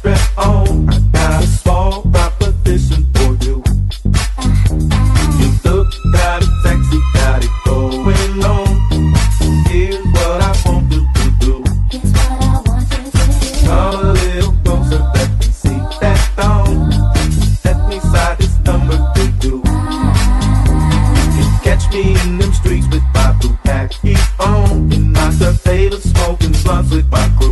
strap on. I got a small proposition for you. You look kinda sexy, got it going on. Here's what I want you to do. Come a little closer, let me see that thong. Let me slide this number to you. You can catch me in them streets with my blue khakis on, and not the flavor smoking blunts with my